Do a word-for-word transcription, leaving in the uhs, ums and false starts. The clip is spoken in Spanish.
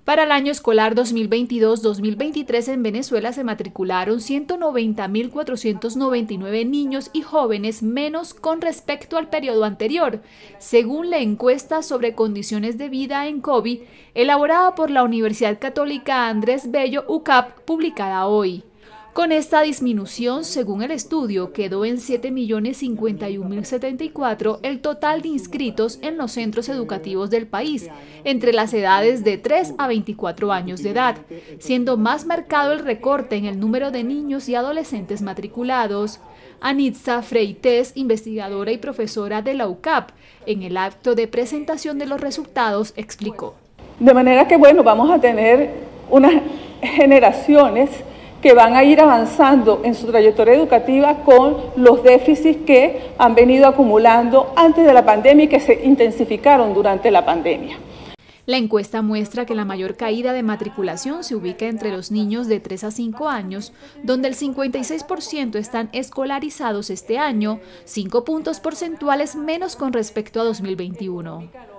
Para el año escolar dos mil veintidós dos mil veintitrés en Venezuela se matricularon ciento noventa mil cuatrocientos noventa y nueve niños y jóvenes menos con respecto al periodo anterior, según la encuesta sobre condiciones de vida en COVID, elaborada por la Universidad Católica Andrés Bello U C A P, publicada hoy. Con esta disminución, según el estudio, quedó en siete millones cincuenta y un mil setenta y cuatro el total de inscritos en los centros educativos del país, entre las edades de tres a veinticuatro años de edad, siendo más marcado el recorte en el número de niños y adolescentes matriculados. Anitza Freites, investigadora y profesora de la U C A P, en el acto de presentación de los resultados explicó. De manera que, bueno, vamos a tener unas generaciones que van a ir avanzando en su trayectoria educativa con los déficits que han venido acumulando antes de la pandemia y que se intensificaron durante la pandemia. La encuesta muestra que la mayor caída de matriculación se ubica entre los niños de tres a cinco años, donde el cincuenta y seis por ciento están escolarizados este año, cinco puntos porcentuales menos con respecto a dos mil veintiuno.